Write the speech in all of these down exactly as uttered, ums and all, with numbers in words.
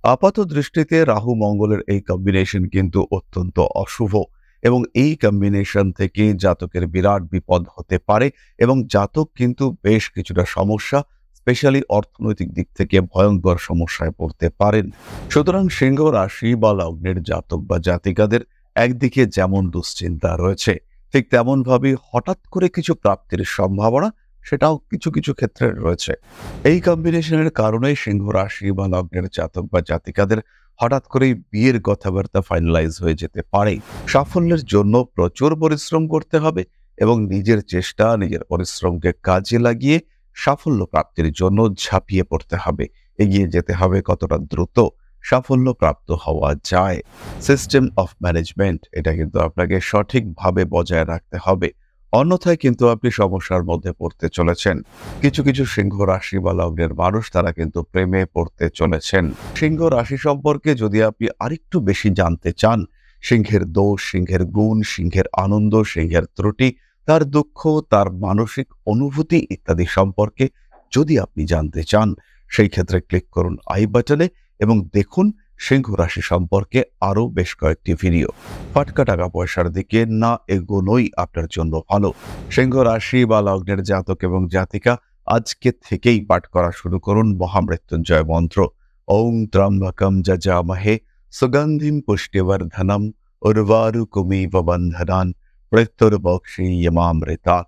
আপাত দৃষ্টিতে রাহু মঙ্গলের এই কম্বিনেশন কিন্তু অত্যন্ত অশুভ এবং এই কম্বিনেশন থেকে জাতকের বিরাট বিপদ হতে পারে এবং জাতক কিন্তু বেশ কিছুটা সমস্যা স্পেশালি অর্থনৈতিক দিক থেকে ভয়ঙ্কর সমস্যায় পড়তে পারেন। সুতরাং সিংহ রাশি বা লগ্নের জাতক বা জাতিকাদের একদিকে যেমন দুশ্চিন্তা রয়েছে, ঠিক তেমনভাবে হঠাৎ করে কিছু প্রাপ্তির সম্ভাবনা সেটাও কিছু কিছু ক্ষেত্রে রয়েছে। এই কম্বিনেশনের কারণে সিংহ রাশি বা লগ্নের জাতক বা জাতিকাদের হঠাৎ করেই বিয়ের কথাবার্তা ফাইনালাইজ হয়ে যেতে পারে। সাফল্যের জন্য প্রচুর পরিশ্রম করতে হবে এবং নিজের চেষ্টা নিজের পরিশ্রমকে কাজে লাগিয়ে সাফল্য প্রাপ্তির জন্য ঝাঁপিয়ে পড়তে হবে, এগিয়ে যেতে হবে কতটা দ্রুত সাফল্য প্রাপ্ত হওয়া যায়। সিস্টেম অফ ম্যানেজমেন্ট এটা কিন্তু আপনাকে সঠিকভাবে বজায় রাখতে হবে, অন্যথায় কিন্তু আপনি সমস্যার মধ্যে পড়তে চলেছেন। কিছু কিছু সিংহ রাশি বা লগ্নের মানুষ তারা কিন্তু প্রেমে পড়তে চলেছেন। সিংহ রাশি সম্পর্কে যদি আপনি আরেকটু বেশি জানতে চান, সিংহের দোষ, সিংহের গুণ, সিংহের আনন্দ, সিংহের ত্রুটি, তার দুঃখ, তার মানসিক অনুভূতি ইত্যাদি সম্পর্কে যদি আপনি জানতে চান, সেই ক্ষেত্রে ক্লিক করুন আই বাটনে এবং দেখুন সিংহ রাশি সম্পর্কে আরো বেশ কয়েকটি ভিডিও। ফাটকা টাকা পয়সার দিকে না এগোনোই আপনার জন্য ভালো। সিংহ রাশি বা লগ্নের জাতক এবং জাতিকা আজকে থেকেই পাঠ করা শুরু করুন মহামৃত্যুঞ্জয় মন্ত্র। ওং ত্র্যম্বকম যজামহে সুগন্ধিম পুষ্টিবর্ধনম উর্বারুকমিব বন্ধনান মৃত্যুর্বক্ষীয়মামৃতা।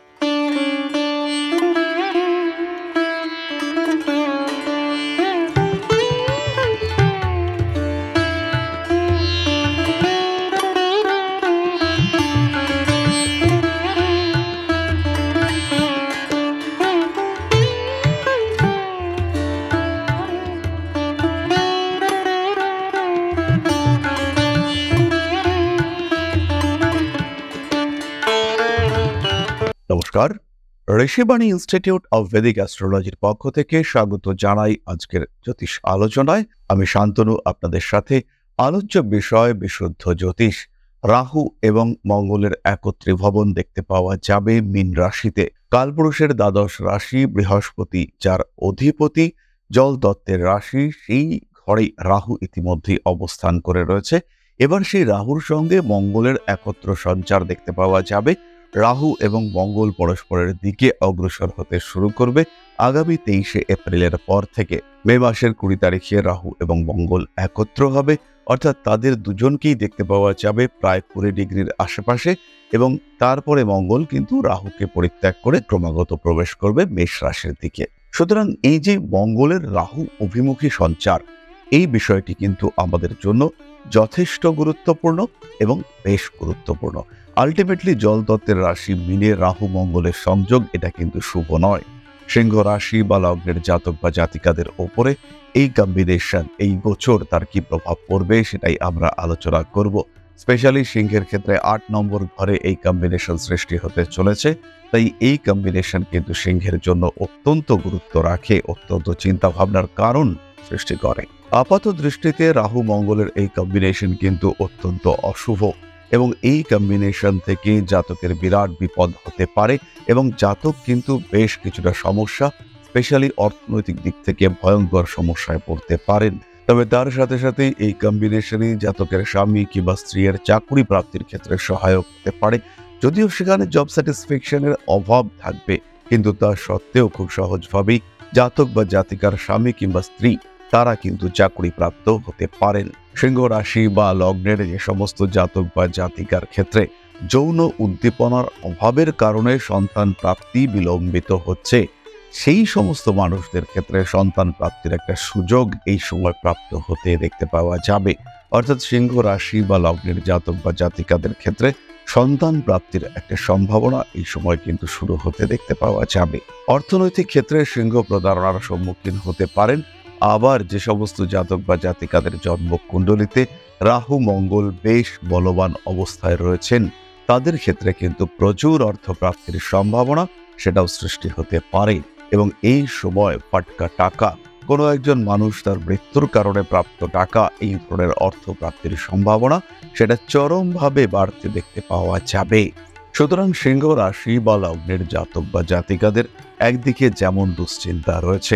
নমস্কার, ঋষিবাণী ইনস্টিটিউট অব ভেদিক অ্যাস্ট্রোলজির পক্ষ থেকে স্বাগত জানাই আজকের জ্যোতিষ আলোচনায়। আমি শান্তনু আপনাদের সাথে। আলোচ্য বিষয় বিশুদ্ধ জ্যোতিষ। রাহু এবং মঙ্গলের একত্রী ভবন দেখতে পাওয়া যাবে মীন রাশিতে। কালপুরুষের দ্বাদশ রাশি বৃহস্পতি, যার অধিপতি জল তত্ত্বের রাশি, সেই ঘরে রাহু ইতিমধ্যেই অবস্থান করে রয়েছে। এবার সেই রাহুর সঙ্গে মঙ্গলের একত্র সঞ্চার দেখতে পাওয়া যাবে। রাহু এবং মঙ্গল পরস্পরের দিকে অগ্রসর হতে শুরু করবে আগামী তেইশে এপ্রিলের পর থেকে। মে মাসের কুড়ি তারিখে রাহু এবং মঙ্গল একত্র হবে, অর্থাৎ তাদের দুজনকেই দেখতে পাওয়া যাবে প্রায় কুড়ি ডিগ্রির আশেপাশে এবং তারপরে মঙ্গল কিন্তু রাহুকে পরিত্যাগ করে ক্রমাগত প্রবেশ করবে মেষ রাশির দিকে। সুতরাং এই যে মঙ্গলের রাহু অভিমুখী সঞ্চার, এই বিষয়টি কিন্তু আমাদের জন্য যথেষ্ট গুরুত্বপূর্ণ এবং বেশ গুরুত্বপূর্ণ। আলটিমেটলি জলতত্ত্বের রাশি মিলে রাহু মঙ্গলের সংযোগ এটা কিন্তু শুভ নয়। সিংহ রাশি বা লগ্নের জাতক বা জাতিকাদের ওপরে এই কম্বিনেশন, এই গোচর তার কি প্রভাব পড়বে সেটাই আমরা আলোচনা করব। স্পেশালি সিংহের ক্ষেত্রে আট নম্বর ঘরে এই কম্বিনেশন সৃষ্টি হতে চলেছে, তাই এই কম্বিনেশন কিন্তু সিংহের জন্য অত্যন্ত গুরুত্ব রাখে, অত্যন্ত চিন্তা ভাবনার কারণ সৃষ্টি করে। আপাত দৃষ্টিতে রাহু মঙ্গলের এই কম্বিনেশন কিন্তু অত্যন্ত অশুভ এবং এই কম্বিনেশন থেকে জাতকের বিরাট বিপদ হতে পারে এবং জাতক কিন্তু বেশ কিছুটা সমস্যা স্পেশালি অর্থনৈতিক দিক থেকে ভয়ঙ্কর সমস্যায় পড়তে পারেন। তবে তার সাথে সাথে এই কম্বিনেশনই জাতকের স্বামী কিংবা স্ত্রীর চাকরি প্রাপ্তির ক্ষেত্রে সহায়ক হতে পারে। যদিও সেখানে জব স্যাটিসফ্যাকশনের অভাব থাকবে, কিন্তু তা সত্ত্বেও খুব সহজভাবেই জাতক বা জাতিকার স্বামী কিংবা স্ত্রী তারা কিন্তু চাকরি প্রাপ্ত হতে পারেন। সিংহ রাশি বা লগ্নের যে সমস্ত জাতক বা জাতিকার ক্ষেত্রে যৌন উদ্দীপনার অভাবের কারণে সন্তান প্রাপ্তি বিলম্বিত হচ্ছে, সেই সমস্ত মানুষদের ক্ষেত্রে সন্তান প্রাপ্তির একটা সুযোগ এই সময় প্রাপ্ত হতে দেখতে পাওয়া যাবে। অর্থাৎ সিংহ রাশি বা লগ্নের জাতক বা জাতিকাদের ক্ষেত্রে সন্তান প্রাপ্তির একটা সম্ভাবনা এই সময় কিন্তু শুরু হতে দেখতে পাওয়া যাবে। অর্থনৈতিক ক্ষেত্রে সিংহ প্রতারণার সম্মুখীন হতে পারেন। আবার যে সমস্ত জাতক বা জাতিকাদের জন্মকুণ্ডলিতে রাহু মঙ্গল বেশ বলবান অবস্থায় রয়েছেন, তাদের ক্ষেত্রে কিন্তু প্রচুর অর্থপ্রাপ্তির সম্ভাবনা সেটাও সৃষ্টি হতে পারে এবং এই সময় ফাটকা টাকা, কোনো একজন মানুষ তার মৃত্যুর কারণে প্রাপ্ত টাকা, এই ধরনের অর্থপ্রাপ্তির সম্ভাবনা সেটা চরমভাবে বাড়তে দেখতে পাওয়া যাবে। সুতরাং সিংহ রাশি বা লগ্নের জাতক বা জাতিকাদের একদিকে যেমন দুশ্চিন্তা রয়েছে,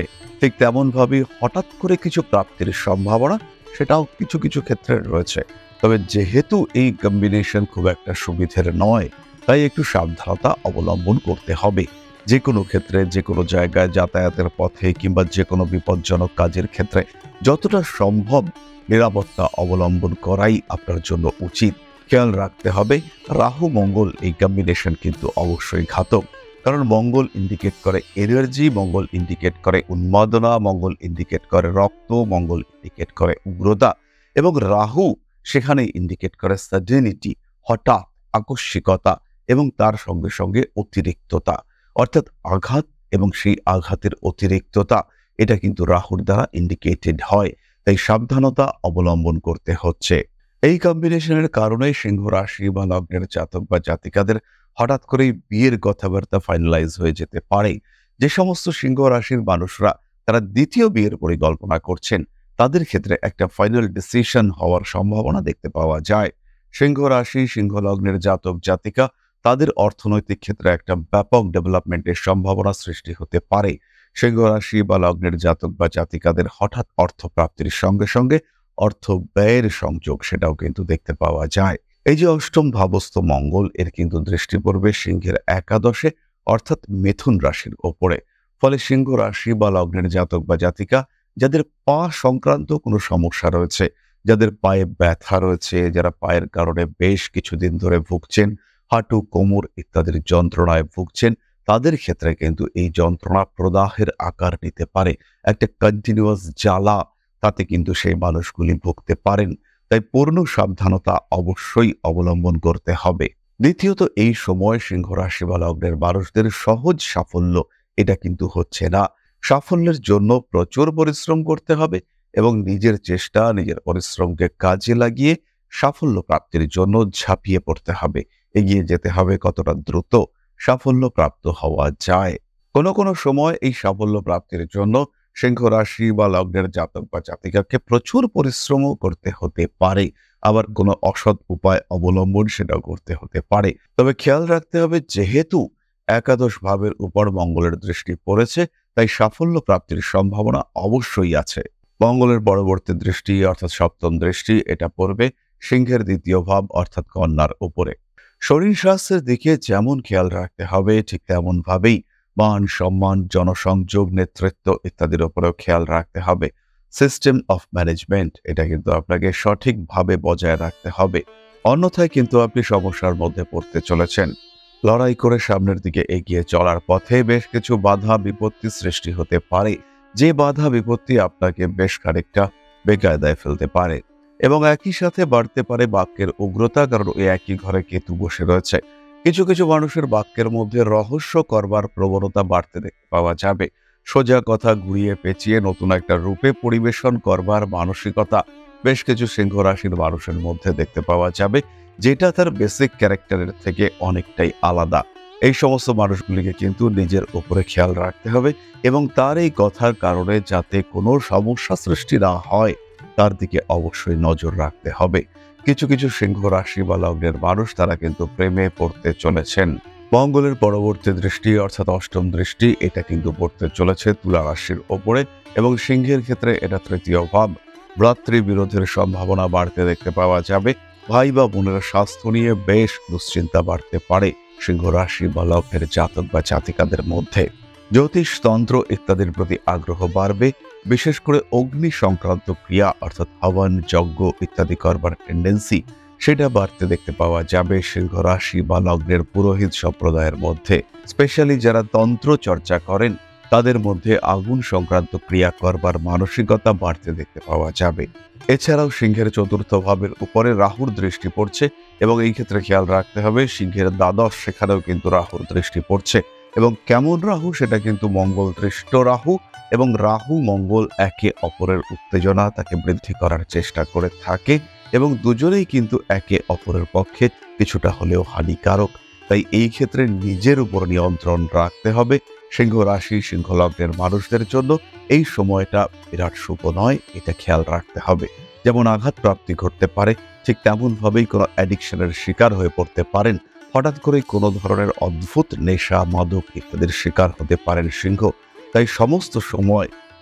ঠিক তেমনভাবেই হঠাৎ করে কিছু প্রাপ্তির সম্ভাবনা সেটাও কিছু কিছু ক্ষেত্রে রয়েছে। তবে যেহেতু এই কম্বিনেশন খুব একটা সুবিধের নয়, তাই একটু সাবধানতা অবলম্বন করতে হবে। যে কোনো ক্ষেত্রে, যে কোনো জায়গায় যাতায়াতের পথে কিংবা যে কোনো বিপজ্জনক কাজের ক্ষেত্রে যতটা সম্ভব নিরাপত্তা অবলম্বন করাই আপনার জন্য উচিত। খেয়াল রাখতে হবে, রাহু মঙ্গল এই কম্বিনেশন কিন্তু অবশ্যই ঘাতক। কারণ মঙ্গল ইন্ডিকেট করে এনার্জি, মঙ্গল ইন্ডিকেট করে উন্মাদনা, মঙ্গল ইন্ডিকেট করে রক্ত, মঙ্গল ইন্ডিকেট করে উগ্রতা, এবং রাহু সেখানে ইন্ডিকেট করে সাডেনিটি, হঠাৎ, আকস্মিকতা, এবং তার সঙ্গে সঙ্গে অতিরিক্ততা, অর্থাৎ আঘাত এবং সেই আঘাতের অতিরিক্ততা, এটা কিন্তু রাহুর দ্বারা ইন্ডিকেটেড হয়। তাই সাবধানতা অবলম্বন করতে হচ্ছে। এই কম্বিনেশনের কারণে সিংহ রাশি বা লগ্নের জাতক বা জাতিকাদের হঠাৎ করেই বিয়ের কথাবার্তা ফাইনালাইজ হয়ে যেতে পারে। যে সমস্ত সিংহ রাশির মানুষরা তারা দ্বিতীয় বিয়ের পরিকল্পনা করছেন, তাদের ক্ষেত্রে একটা ফাইনাল ডিসিশন হওয়ার সম্ভাবনা দেখতে পাওয়া যায়। সিংহ রাশি, সিংহ লগ্নের জাতক জাতিকা, তাদের অর্থনৈতিক ক্ষেত্রে একটা ব্যাপক ডেভেলপমেন্টের সম্ভাবনা সৃষ্টি হতে পারে। সিংহ রাশি বা লগ্নের জাতক বা জাতিকাদের হঠাৎ অর্থপ্রাপ্তির সঙ্গে সঙ্গে অর্থ ব্যয়ের সংযোগ সেটাও কিন্তু দেখতে পাওয়া যায়। এই যে অষ্টম ভাবস্থ মঙ্গল, এর কিন্তু দৃষ্টি পড়বে সিংহের একাদশে, অর্থাৎ মিথুন রাশির ওপরে। ফলে সিংহ রাশি বা লগ্নের জাতক বা জাতিকা যাদের পা সংক্রান্ত কোনো সমস্যা রয়েছে, যাদের পায়ে ব্যথা রয়েছে, যারা পায়ের কারণে বেশ কিছুদিন ধরে ভুগছেন, হাঁটু, কোমর ইত্যাদির যন্ত্রণায় ভুগছেন, তাদের ক্ষেত্রে কিন্তু এই যন্ত্রণা প্রদাহের আকার নিতে পারে। একটা কন্টিনিউয়াস জ্বালা, তাতে কিন্তু সেই মানুষগুলি ভুগতে পারেন। তাই পূর্ণ সাবধানতা অবশ্যই অবলম্বন করতে হবে। দ্বিতীয়ত, এই সময় সিংহ রাশি বা লগ্নের মানুষদের সহজ সাফল্য এটা কিন্তু হচ্ছে না। সাফল্যের জন্য প্রচুর পরিশ্রম করতে হবে এবং নিজের চেষ্টা, নিজের পরিশ্রমকে কাজে লাগিয়ে সাফল্য প্রাপ্তির জন্য ঝাঁপিয়ে পড়তে হবে। এগিয়ে যেতে হবে কতটা দ্রুত সাফল্য প্রাপ্ত হওয়া যায়। কোনো কোনো সময় এই সাফল্য প্রাপ্তির জন্য সিংহ রাশি বা লগ্নের জাতক বা জাতিকাকে প্রচুর পরিশ্রমও করতে হতে পারে, আবার কোনো অসৎ উপায় অবলম্বন সেটাও করতে হতে পারে। তবে খেয়াল রাখতে হবে, যেহেতু একাদশ ভাবের উপর মঙ্গলের দৃষ্টি পড়েছে, তাই সাফল্য প্রাপ্তির সম্ভাবনা অবশ্যই আছে। মঙ্গলের পরবর্তী দৃষ্টি অর্থাৎ সপ্তম দৃষ্টি এটা পড়বে সিংহের দ্বিতীয় ভাব অর্থাৎ কন্যার উপরে। শরীর স্বাস্থ্যের দিকে যেমন খেয়াল রাখতে হবে, ঠিক তেমন ভাবেই মান সম্মান, জনসংযোগ, নেতৃত্ব ইত্যাদির উপরেও খেয়াল রাখতে হবে। সিস্টেম অফ ম্যানেজমেন্ট এটা কিন্তু আপনাকে সঠিকভাবে বজায় রাখতে হবে, অন্যথায় কিন্তু আপনি সমস্যার মধ্যে পড়তে চলেছেন। লড়াই করে সামনের দিকে এগিয়ে চলার পথে বেশ কিছু বাধা বিপত্তি সৃষ্টি হতে পারে, যে বাধা বিপত্তি আপনাকে বেশ খানিকটা বেকায়দায় ফেলতে পারে, এবং একই সাথে বাড়তে পারে বাক্যের উগ্রতা, কারণ ওই একই ঘরে কেতু বসে রয়েছে। কিছু কিছু মানুষের বাক্যের মধ্যে রহস্য করবার প্রবণতা বাড়তে দেখতে পাওয়া যাবে। সোজা কথা ঘুরিয়ে পেঁচিয়ে নতুন একটা রূপে পরিবেশন করবার মানসিকতা বেশ কিছু সিংহ রাশির মানুষের মধ্যে দেখতে পাওয়া যাবে, যেটা তার বেসিক ক্যারেক্টারের থেকে অনেকটাই আলাদা। এই সমস্ত মানুষগুলিকে কিন্তু নিজের উপরে খেয়াল রাখতে হবে এবং তার এই কথার কারণে যাতে কোনো সমস্যা সৃষ্টি না হয় তার দিকে অবশ্যই নজর রাখতে হবে। কিছু কিছু সিংহ রাশি বা লগ্নের মানুষ তারা কিন্তু প্রেমে পড়তে চলেছেন। মঙ্গলের পরবর্তী দৃষ্টি অর্থাৎ অষ্টম দৃষ্টি এটা কিন্তু পড়তে চলেছে তুলা রাশির ওপরে, এবং সিংহের ক্ষেত্রে এটা তৃতীয় ভাব। ভ্রাতৃ বিরোধের সম্ভাবনা বাড়তে দেখতে পাওয়া যাবে। ভাই বা বোনের স্বাস্থ্য নিয়ে বেশ দুশ্চিন্তা বাড়তে পারে সিংহ রাশি বা লগ্নের জাতক বা জাতিকাদের মধ্যে। জ্যোতিষতন্ত্র ইত্যাদির প্রতি আগ্রহ বাড়বে, বিশেষ করে অগ্নি সংক্রান্ত ক্রিয়া অর্থাৎ হবন, যজ্ঞ ইত্যাদি করবার টেন্ডেন্সি সেটা বাড়তে দেখতে পাওয়া যাবে সিংহ রাশি বা লগ্নের পুরোহিত সম্প্রদায়ের মধ্যে। স্পেশালি যারা তন্ত্র চর্চা করেন তাদের মধ্যে আগুন সংক্রান্ত ক্রিয়া করবার মানসিকতা বাড়তে দেখতে পাওয়া যাবে। এছাড়াও সিংহের চতুর্থ ভাবের উপরে রাহুর দৃষ্টি পড়ছে, এবং এই ক্ষেত্রে খেয়াল রাখতে হবে সিংহের দ্বাদশ সেখানেও কিন্তু রাহুর দৃষ্টি পড়ছে, এবং কেমন রাহু সেটা কিন্তু মঙ্গল দৃষ্ট রাহু, এবং রাহু মঙ্গল একে অপরের উত্তেজনা তাকে বৃদ্ধি করার চেষ্টা করে থাকে, এবং দুজনেই কিন্তু একে অপরের পক্ষে কিছুটা হলেও হানিকারক। তাই এই ক্ষেত্রে নিজের উপর নিয়ন্ত্রণ রাখতে হবে। সিংহ রাশি, সিংহ লগ্নের মানুষদের জন্য এই সময়টা বিরাট শুভ নয়, এটা খেয়াল রাখতে হবে। যেমন আঘাত প্রাপ্তি ঘটতে পারে, ঠিক তেমনভাবেই কোনো অ্যাডিকশনের শিকার হয়ে পড়তে পারেন। হঠাৎ করে কোনো ধরনের অদ্ভুত নেশা, মাদক ইত্যাদির শিকার হতে পারেন সিংহ। তাই সমস্ত সময়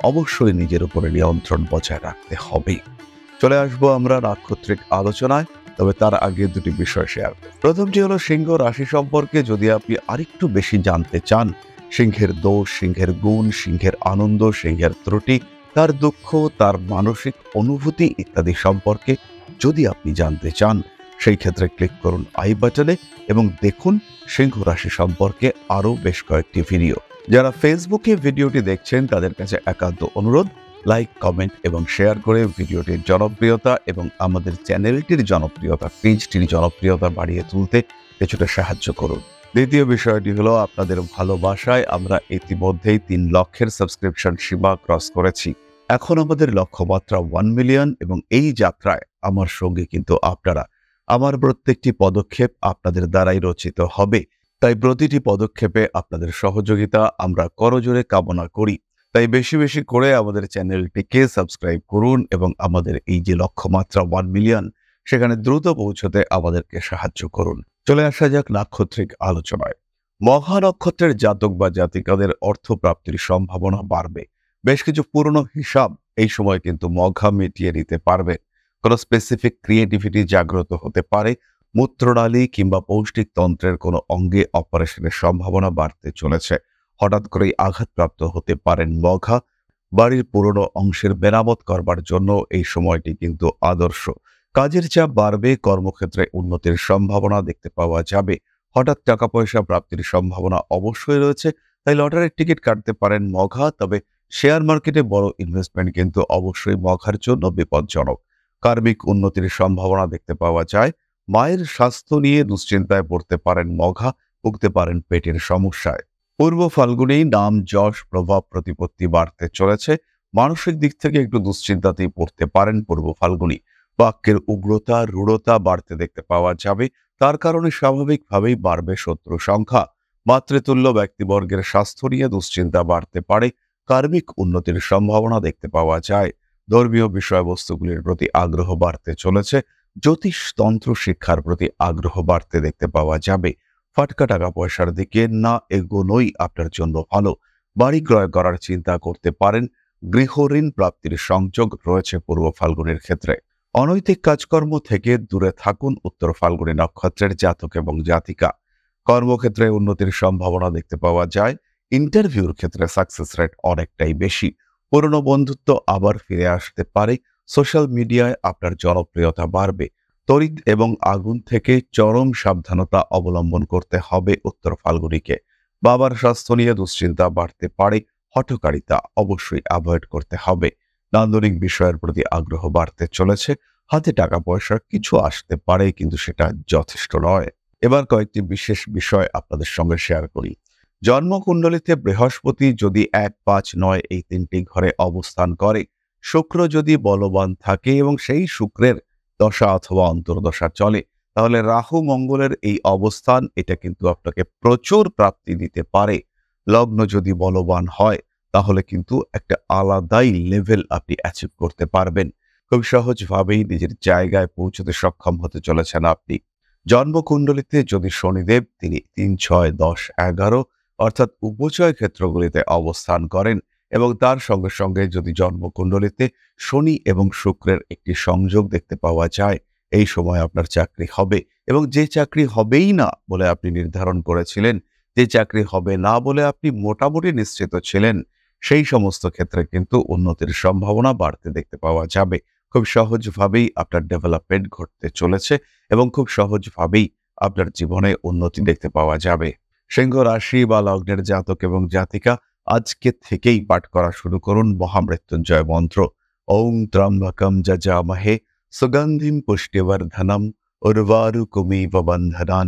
অবশ্যই নিজের উপরে নিয়ন্ত্রণ বজায় রাখতে হবে। চলে আসবো আমরা নাক্ষত্রিক আলোচনায়, তবে তার আগে দুটি বিষয় শেয়ার। প্রথমটি হলো সিংহ রাশি সম্পর্কে যদি আপনি আরেকটু বেশি জানতে চান, সিংহের দোষ, সিংহের গুণ, সিংহের আনন্দ, সিংহের ত্রুটি, তার দুঃখ, তার মানসিক অনুভূতি ইত্যাদি সম্পর্কে যদি আপনি জানতে চান, সেই ক্ষেত্রে ক্লিক করুন আই বাটনে এবং দেখুন সিংহ রাশি সম্পর্কে আরও বেশ কয়েকটি ভিডিও। যারা ফেসবুকে ভিডিওটি দেখছেন তাদের কাছে একান্ত অনুরোধ, লাইক, কমেন্ট এবং শেয়ার করে ভিডিওটির জনপ্রিয়তা এবং আমাদের চ্যানেলটির জনপ্রিয়তা, পেজটির জনপ্রিয়তা বাড়িয়ে তুলতে কিছুটা সাহায্য করুন। দ্বিতীয় বিষয়টি হলো আপনাদের ভালোবাসায় আমরা ইতিমধ্যেই তিন লক্ষের সাবস্ক্রিপশন সীমা ক্রস করেছি। এখন আমাদের লক্ষ্যমাত্রা ওয়ান মিলিয়ন এবং এই যাত্রায় আমার সঙ্গে কিন্তু আপনারা। আমার প্রত্যেকটি পদক্ষেপ আপনাদের দ্বারাই রচিত হবে, তাই প্রতিটি পদক্ষেপে আপনাদের সহযোগিতা আমরা করজোরে কামনা করি। তাই বেশি বেশি করে আমাদের চ্যানেলটিকে সাবস্ক্রাইব করুন এবং আমাদের এই যে লক্ষ্যমাত্রা ওয়ান মিলিয়ন সেখানে দ্রুত পৌঁছতে আমাদেরকে সাহায্য করুন। চলে আসা যাক নাক্ষত্রিক আলোচনায়। মঘা নক্ষত্রের জাতক বা জাতিকাদের অর্থপ্রাপ্তির সম্ভাবনা বাড়বে। বেশ কিছু পুরনো হিসাব এই সময় কিন্তু মঘা মিটিয়ে দিতে পারবে। কোনো স্পেসিফিক ক্রিয়েটিভিটি জাগ্রত হতে পারে। মূত্রনালী কিংবা পৌষ্টিক তন্ত্রের কোনো অঙ্গে অপারেশনের সম্ভাবনা বাড়তে চলেছে। হঠাৎ করেই আঘাতপ্রাপ্ত হতে পারেন মঘা। বাড়ির পুরনো অংশের মেরামত করবার জন্য এই সময়টি কিন্তু আদর্শ। কাজের চাপ বাড়বে, কর্মক্ষেত্রে উন্নতির সম্ভাবনা দেখতে পাওয়া যাবে। হঠাৎ টাকা পয়সা প্রাপ্তির সম্ভাবনা অবশ্যই রয়েছে, তাই লটারির টিকিট কাটতে পারেন মঘা। তবে শেয়ার মার্কেটে বড় ইনভেস্টমেন্ট কিন্তু অবশ্যই মঘার জন্য বিপজ্জনক। কার্মিক উন্নতির সম্ভাবনা দেখতে পাওয়া যায়। মায়ের স্বাস্থ্য নিয়ে দুশ্চিন্তায় পড়তে পারেন মঘা, ভুগতে পারেন পেটের সমস্যায়। পূর্ব ফাল্গুনে নাম, যশ, প্রভাব, প্রতিপত্তি বাড়তে চলেছে। মানসিক দিক থেকে একটু দুশ্চিন্তাতেই পড়তে পারেন পূর্ব ফাল্গুনী। বাক্যের উগ্রতা, রূঢ়তা বাড়তে দেখতে পাওয়া যাবে। তার কারণে স্বাভাবিকভাবেই বাড়বে শত্রু সংখ্যা। মাতৃতুল্য ব্যক্তিবর্গের স্বাস্থ্য নিয়ে দুশ্চিন্তা বাড়তে পারে। কার্মিক উন্নতির সম্ভাবনা দেখতে পাওয়া যায়। ধর্মীয় বিষয়বস্তুগুলির প্রতি আগ্রহ বাড়তে চলেছে। জ্যোতিষ তন্ত্র শিক্ষার প্রতি আগ্রহ বাড়তে দেখতে পাওয়া যাবে। ফাটকা টাকা পয়সার দিকে না এগোনোই আপনার জন্য ভালো। বাড়ি ক্রয় করার চিন্তা করতে পারেন। গৃহঋণ প্রাপ্তির সংযোগ রয়েছে পূর্ব ফাল্গুনের ক্ষেত্রে। অনৈতিক কাজকর্ম থেকে দূরে থাকুন উত্তর ফাল্গুনী নক্ষত্রের জাতক এবং জাতিকা। কর্মক্ষেত্রে উন্নতির সম্ভাবনা দেখতে পাওয়া যায়। ইন্টারভিউর ক্ষেত্রে সাকসেস রেট অনেকটাই বেশি। পুরনো বন্ধুত্ব আবার ফিরে আসতে পারে। সোশ্যাল মিডিয়ায় আপনার জনপ্রিয়তা বাড়বে। তড়িৎ এবং আগুন থেকে চরম সাবধানতা অবলম্বন করতে হবে উত্তর ফাল্গুনীকে। বাবার স্বাস্থ্য নিয়ে দুশ্চিন্তা বাড়তে পারে। হঠকারিতা অবশ্যই অ্যাভয়েড করতে হবে। নান্দনিক বিষয়ের প্রতি আগ্রহ বাড়তে চলেছে। হাতে টাকা পয়সা কিছু আসতে পারে, কিন্তু সেটা যথেষ্ট নয়। এবার কয়েকটি বিশেষ বিষয় আপনাদের সঙ্গে শেয়ার করি। জন্মকুণ্ডলিতে বৃহস্পতি যদি এক, পাঁচ, নয় এই তিনটি ঘরে অবস্থান করে, শুক্র যদি বলবান থাকে এবং সেই শুক্রের দশা অথবা অন্তর্দশা চলে, তাহলে রাহু মঙ্গলের এই অবস্থান এটা কিন্তু আপনাকে প্রচুর প্রাপ্তি দিতে পারে। লগ্ন যদি বলবান হয় তাহলে কিন্তু একটা আলাদাই লেভেল আপনি অ্যাচিভ করতে পারবেন। খুব সহজভাবেই নিজের জায়গায় পৌঁছতে সক্ষম হতে চলেছেন আপনি। জন্মকুণ্ডলিতে যদি শনিদেব তিনি তিন, ছয়, দশ, এগারো অর্থাৎ উপচয় ক্ষেত্রগুলিতে অবস্থান করেন এবং তার সঙ্গে সঙ্গে যদি জন্মকুণ্ডলিতে শনি এবং শুক্রের একটি সংযোগ দেখতে পাওয়া যায়, এই সময় আপনার চাকরি হবে। এবং যে চাকরি হবেই না বলে আপনি নির্ধারণ করেছিলেন, যে চাকরি হবে না বলে আপনি মোটামুটি নিশ্চিত ছিলেন, সেই সমস্ত ক্ষেত্রে কিন্তু উন্নতির সম্ভাবনা বাড়তে দেখতে পাওয়া যাবে। খুব সহজভাবেই আপনার ডেভেলপমেন্ট ঘটতে চলেছে এবং খুব সহজভাবেই আপনার জীবনে উন্নতি দেখতে পাওয়া যাবে। সিংহ রাশি বা লগ্নের জাতক এবং জাতিকা আজকে থেকেই পাঠ করা শুরু করুন মহামৃত্যুঞ্জয় মন্ত্র। ওং ত্র্যম্বকম যজামহে সুগন্ধিম পুষ্টিবর্ধনম উর্বারুকমিব বন্ধনান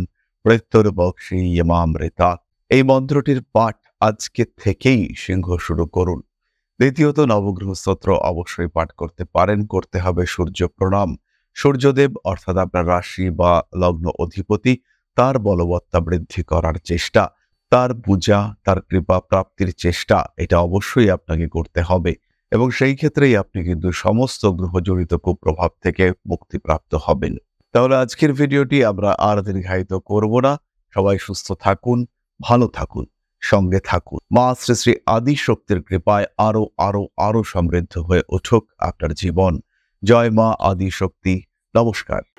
মৃত্যুর্বক্ষীয়মামৃতা। এই মন্ত্রটির পাঠ আজকে থেকেই সিংহ শুরু করুন। দ্বিতীয়ত, নবগ্রহ স্তোত্র অবশ্যই পাঠ করতে পারেন। করতে হবে সূর্য প্রণাম। সূর্যদেব অর্থাৎ আপনার রাশি বা লগ্ন অধিপতি, তার বলবত্তা বৃদ্ধি করার চেষ্টা, তার পূজা, তার কৃপা প্রাপ্তির চেষ্টা, এটা অবশ্যই আপনাকে করতে হবে এবং সেই ক্ষেত্রেই আপনি কিন্তু সমস্ত গ্রহজনিত কুপ্রভাব থেকে মুক্তিপ্রাপ্ত হবেন। তাহলে আজকের ভিডিওটি আমরা আর দীর্ঘায়িত করব না। সবাই সুস্থ থাকুন, ভালো থাকুন, সঙ্গে থাকুন। মা শ্রী শ্রী আদি শক্তির কৃপায় আরো আরো আরো সমৃদ্ধ হয়ে উঠুক আপনার জীবন। জয় মা আদি শক্তি। নমস্কার।